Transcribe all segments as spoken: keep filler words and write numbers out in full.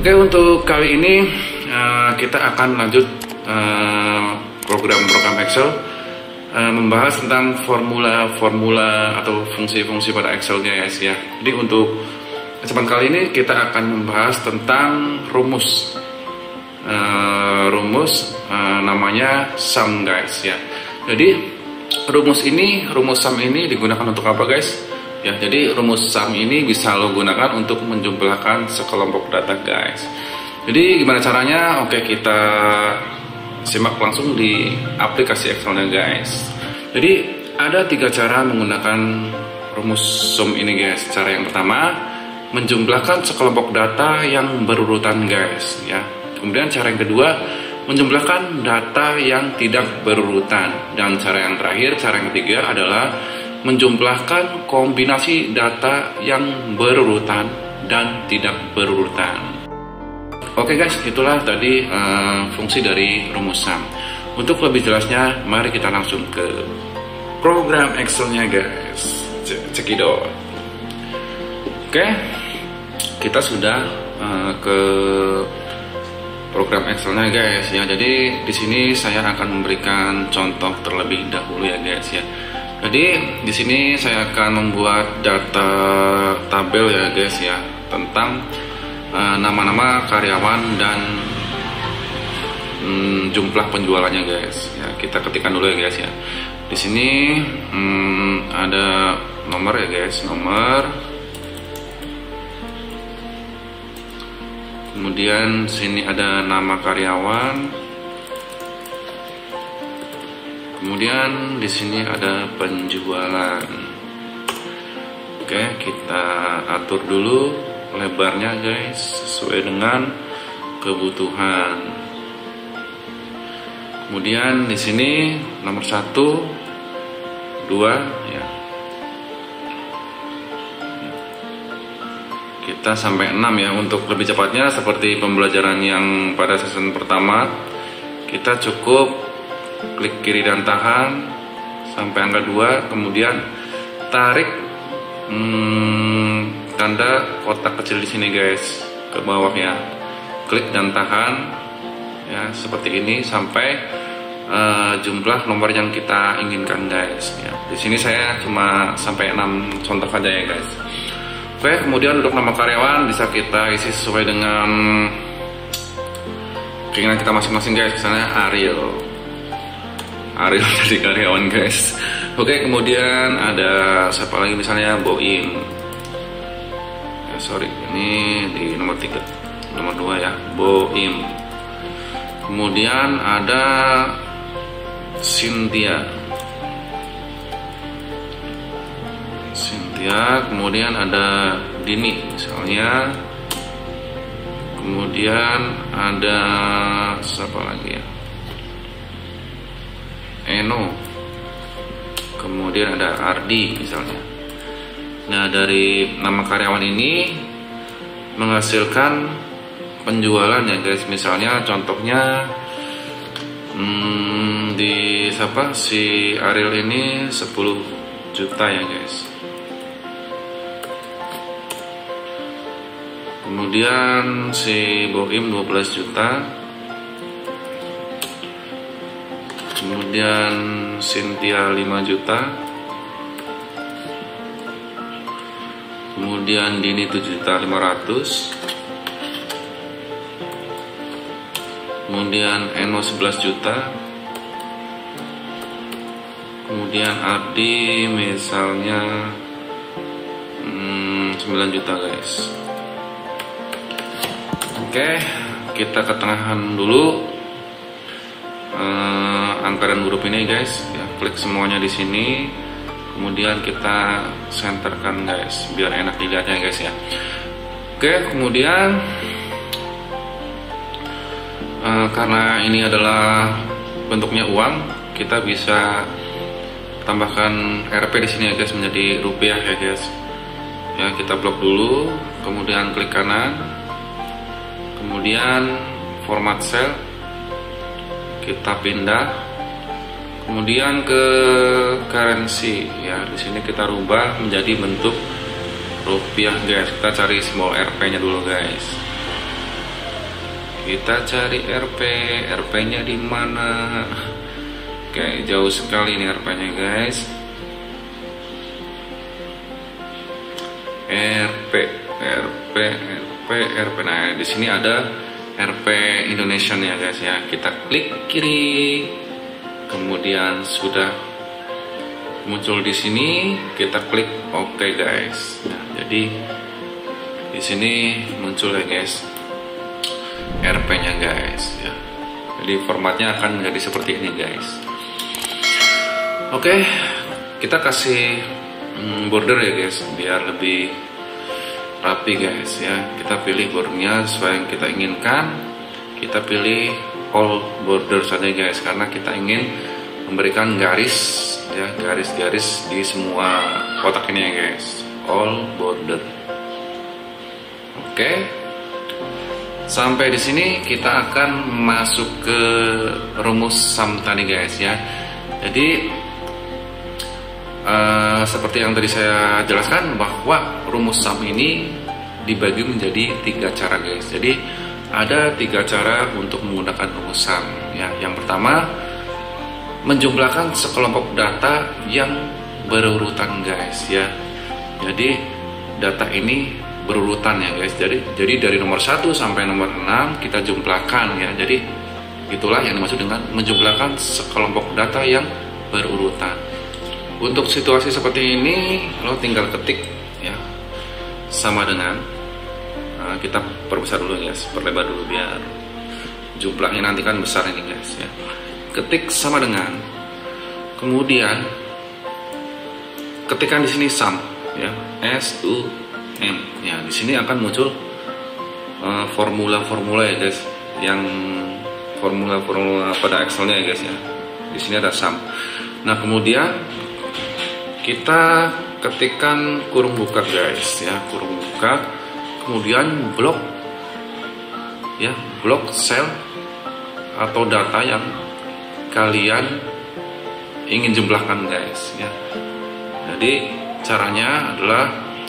Oke, untuk kali ini uh, kita akan lanjut program-program uh, Excel, uh, membahas tentang formula-formula atau fungsi-fungsi pada Excel guys ya. Jadi untuk kesempatan kali ini kita akan membahas tentang rumus, uh, rumus uh, namanya sum guys ya. Jadi rumus ini, rumus sum ini digunakan untuk apa guys? Ya, jadi rumus sum ini bisa lo gunakan untuk menjumlahkan sekelompok data guys. Jadi gimana caranya? Oke, kita simak langsung di aplikasi Excelnya guys. Jadi ada tiga cara menggunakan rumus sum ini guys. Cara yang pertama, menjumlahkan sekelompok data yang berurutan guys ya. Kemudian cara yang kedua, menjumlahkan data yang tidak berurutan. Dan cara yang terakhir, cara yang ketiga adalah menjumlahkan kombinasi data yang berurutan dan tidak berurutan. Oke guys, itulah tadi uh, fungsi dari rumus sum. Untuk lebih jelasnya, mari kita langsung ke program Excelnya guys. Cekidot. Oke, kita sudah uh, ke program Excelnya guys ya. Jadi di sini saya akan memberikan contoh terlebih dahulu ya guys ya. Jadi di sini saya akan membuat data tabel ya guys ya tentang nama-nama uh, karyawan dan um, jumlah penjualannya guys. Ya, kita ketikkan dulu ya guys ya. Di sini um, ada nomor ya guys, nomor. Kemudian sini ada nama karyawan. Kemudian di sini ada penjualan. Oke, kita atur dulu lebarnya guys sesuai dengan kebutuhan. Kemudian di sini nomor satu, dua, ya. Kita sampai enam ya. Untuk lebih cepatnya seperti pembelajaran yang pada season pertama, kita cukup klik kiri dan tahan sampai angka dua, kemudian tarik hmm, tanda kotak kecil di sini guys ke bawah ya, klik dan tahan ya seperti ini sampai uh, jumlah nomor yang kita inginkan guys ya. Di sini saya cuma sampai enam contoh aja ya guys. Oke, kemudian untuk nama karyawan bisa kita isi sesuai dengan keinginan kita masing-masing guys. Misalnya Ariel Ariel dari karyawan guys. Oke, kemudian ada siapa lagi, misalnya Boim. Ya, sorry, ini di nomor tiga, nomor dua ya, Boim. Kemudian ada Cynthia. Cynthia, kemudian ada Dini misalnya. Kemudian ada siapa lagi ya? Eno, kemudian ada Ardi misalnya. Nah, dari nama karyawan ini menghasilkan penjualan ya guys. Misalnya contohnya hmm, di siapa si Ariel ini sepuluh juta ya guys. Kemudian si Boim dua belas juta. Kemudian Cynthia lima juta. Kemudian Dini tujuh juta lima ratus. Kemudian Eno sebelas juta. Kemudian Ardi misalnya hmm, sembilan juta guys. Oke, kita ketengahan dulu uh, angka dan huruf ini guys ya, klik semuanya di sini, kemudian kita senterkan guys biar enak dilihatnya guys ya. Oke, kemudian uh, karena ini adalah bentuknya uang, kita bisa tambahkan R P di sini ya guys menjadi rupiah ya guys. Ya, kita blok dulu, kemudian klik kanan, kemudian format cell, kita pindah, kemudian ke currency ya. Di sini kita rubah menjadi bentuk rupiah guys. Kita cari simbol R P-nya dulu guys. Kita cari R P, R P-nya di mana? Oke, jauh sekali nih R P-nya guys. R P, R P, R P, R P. Nah, di sini ada R P Indonesia ya guys ya. Kita klik kiri, kemudian sudah muncul di sini. Kita klik OK guys. Nah, jadi di sini muncul ya guys R P-nya guys ya. Jadi formatnya akan menjadi seperti ini guys. Oke, kita kasih border ya guys biar lebih rapi guys ya. Kita pilih bordernya sesuai yang kita inginkan. Kita pilih all border saja guys karena kita ingin memberikan garis ya, garis-garis di semua kotak ini ya guys. All border. Oke. Sampai di sini kita akan masuk ke rumus sum tadi guys ya. Jadi uh, seperti yang tadi saya jelaskan bahwa rumus sum ini dibagi menjadi tiga cara guys. Jadi ada tiga cara untuk menggunakan rumus sum ya. Yang pertama, menjumlahkan sekelompok data yang berurutan guys ya. Jadi data ini berurutan ya guys. Jadi jadi dari nomor satu sampai nomor enam kita jumlahkan ya. Jadi itulah yang dimaksud dengan menjumlahkan sekelompok data yang berurutan. Untuk situasi seperti ini lo tinggal ketik ya, sama dengan uh, kita perbesar dulu guys, perlebar dulu biar jumlahnya nanti kan besar ini guys ya. Ketik sama dengan, kemudian ketikkan di sini sum ya, S U M ya. Di sini akan muncul formula-formula uh, ya guys, yang formula-formula pada Excelnya ya guys ya. Di sini ada sum. Nah kemudian kita ketikkan kurung buka guys ya, kurung buka, kemudian blok ya, blok sel atau data yang kalian ingin jumlahkan guys ya. Jadi caranya adalah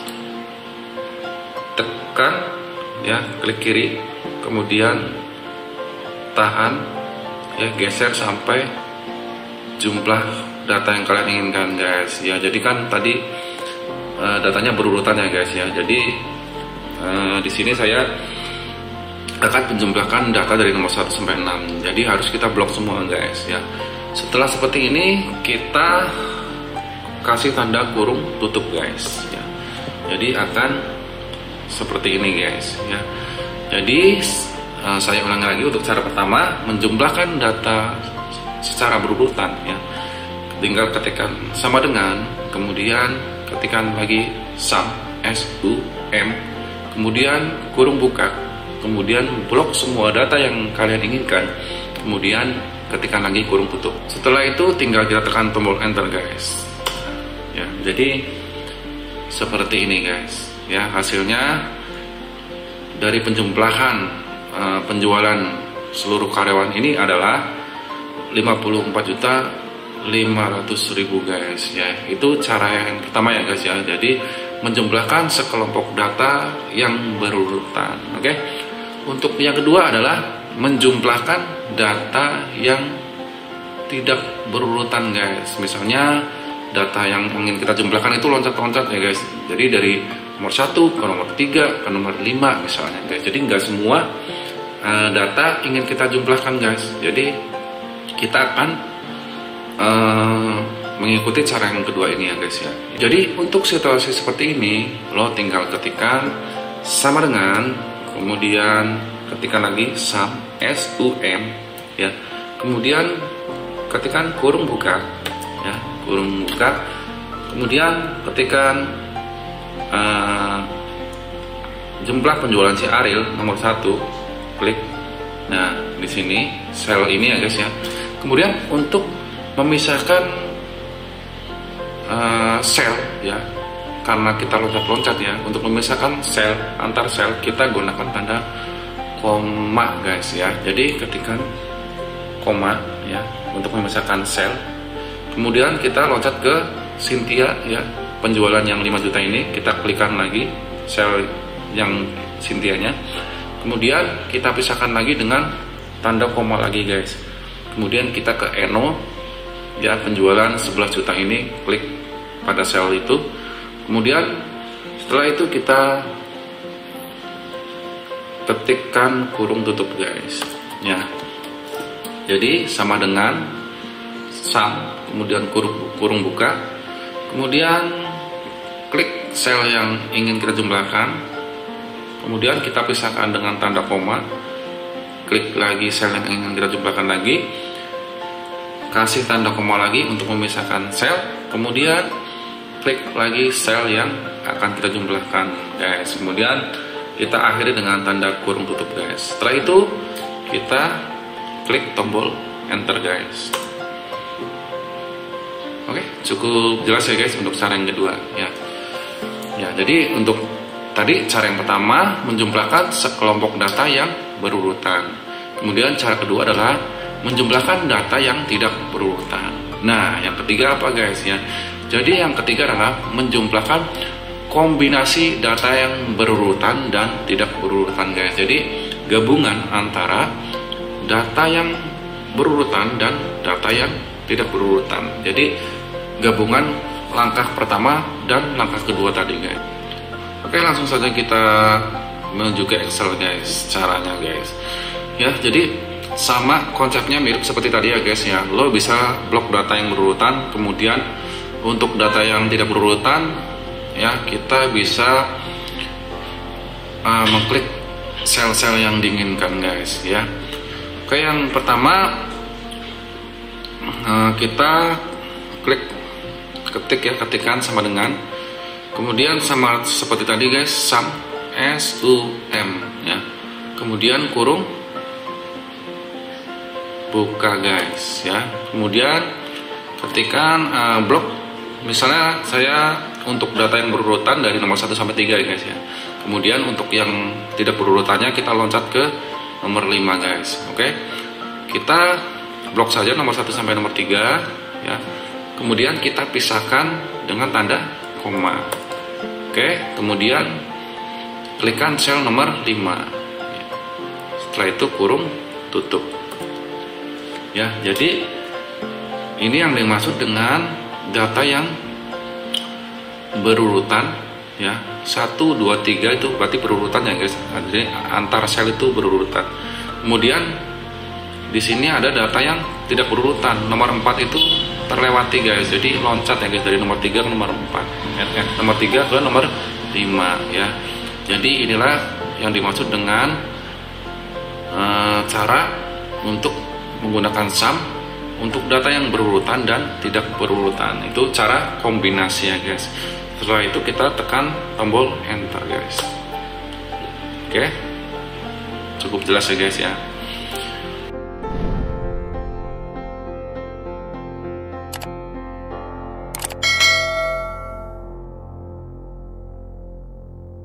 tekan ya, klik kiri, kemudian tahan ya, geser sampai jumlah data yang kalian inginkan guys ya. Jadi kan tadi uh, datanya berurutan ya guys ya. Jadi uh, di sini saya akan menjumlahkan data dari nomor satu sampai enam. Jadi harus kita blok semua guys ya. Setelah seperti ini kita kasih tanda kurung tutup guys ya. Jadi akan seperti ini guys ya. Jadi uh, saya ulangi lagi untuk cara pertama, menjumlahkan data secara berurutan ya. Tinggal ketikkan sama dengan, kemudian ketikkan lagi sum, S U M, kemudian kurung buka, kemudian blok semua data yang kalian inginkan, kemudian ketikkan lagi kurung tutup. Setelah itu tinggal kita tekan tombol enter guys ya. Jadi seperti ini guys ya, hasilnya dari penjumlahan uh, penjualan seluruh karyawan ini adalah lima puluh empat juta lima ratus ribu guys ya. Itu cara yang pertama ya guys ya. Jadi menjumlahkan sekelompok data yang berurutan. Oke okay? Untuk yang kedua adalah menjumlahkan data yang tidak berurutan guys. Misalnya data yang ingin kita jumlahkan itu loncat-loncat ya guys. Jadi dari nomor satu ke nomor tiga ke nomor lima misalnya guys. Jadi nggak semua uh, data ingin kita jumlahkan guys. Jadi kita akan uh, mengikuti cara yang kedua ini ya guys ya. Jadi untuk situasi seperti ini lo tinggal ketikkan sama dengan, kemudian ketikkan lagi sum, S U M ya. Kemudian ketikkan kurung buka ya, kurung buka, kemudian ketikkan uh, jumlah penjualan si Ariel nomor satu, klik. Nah di sini sel ini ya guys ya. Kemudian untuk memisahkan uh, sel ya, karena kita loncat-loncat ya, untuk memisahkan sel antar sel kita gunakan tanda koma guys ya. Jadi ketikkan koma ya untuk memisahkan sel. Kemudian kita loncat ke Cynthia ya, penjualan yang lima juta ini, kita klikkan lagi sel yang Cynthia-nya. Kemudian kita pisahkan lagi dengan tanda koma lagi guys. Kemudian kita ke Eno, ya, penjualan sebelas juta ini, klik pada sel itu. Kemudian setelah itu kita ketikkan kurung tutup guys, ya. Jadi sama dengan sum, kemudian kurung, kurung buka, kemudian klik sel yang ingin kita jumlahkan, kemudian kita pisahkan dengan tanda koma, klik lagi sel yang ingin kita jumlahkan lagi, kasih tanda koma lagi untuk memisahkan sel, kemudian klik lagi sel yang akan kita jumlahkan guys, kemudian kita akhiri dengan tanda kurung tutup guys. Setelah itu kita klik tombol enter guys. Oke, cukup jelas ya guys untuk cara yang kedua, ya. Ya, jadi untuk tadi cara yang pertama menjumlahkan sekelompok data yang berurutan. Kemudian cara kedua adalah menjumlahkan data yang tidak berurutan. Nah, yang ketiga apa guys ya? Jadi yang ketiga adalah menjumlahkan kombinasi data yang berurutan dan tidak berurutan guys. Jadi gabungan antara data yang berurutan dan data yang tidak berurutan. Jadi gabungan langkah pertama dan langkah kedua tadi guys. Oke, langsung saja kita menuju ke Excel guys, caranya guys. Ya, jadi sama konsepnya mirip seperti tadi ya guys ya. Lo bisa blok data yang berurutan, kemudian untuk data yang tidak berurutan, ya, kita bisa uh, mengklik sel-sel yang diinginkan guys ya. Oke, yang pertama uh, kita klik ketik ya, ketikan sama dengan, kemudian sama seperti tadi guys, sum, S U M ya, kemudian kurung buka guys ya, kemudian ketikan uh, blok, misalnya saya untuk data yang berurutan dari nomor satu sampai tiga ya guys ya. Kemudian untuk yang tidak berurutannya kita loncat ke nomor lima guys. Oke. Kita blok saja nomor satu sampai nomor tiga ya. Kemudian kita pisahkan dengan tanda koma. Oke, kemudian klikkan sel nomor lima. Setelah itu kurung tutup. Ya, jadi ini yang dimaksud dengan data yang berurutan ya, satu, dua, tiga itu berarti berurutan ya guys. Jadi antar sel itu berurutan. Kemudian di sini ada data yang tidak berurutan, nomor empat itu terlewati guys. Jadi loncat ya guys, dari nomor tiga ke nomor empat, eh, nomor tiga ke nomor lima ya. Jadi inilah yang dimaksud dengan uh, cara untuk menggunakan sum untuk data yang berurutan dan tidak berurutan. Itu cara kombinasi ya guys. Setelah itu kita tekan tombol enter guys. Oke, cukup jelas ya guys ya.